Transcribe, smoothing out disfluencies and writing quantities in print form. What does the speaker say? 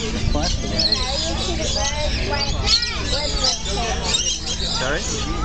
What? Are you to the bird when with Sorry?